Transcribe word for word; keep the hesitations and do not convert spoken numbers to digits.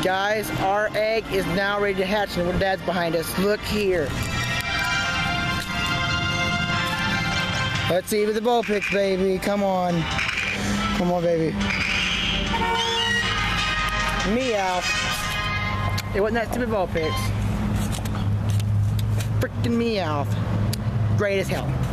Guys, our egg is now ready to hatch, and Dad's behind us. Look here. Let's see with the Vulpix, baby. Come on. Come on, baby. Meow. It wasn't that stupid Vulpix. Freaking Meow. Great as hell.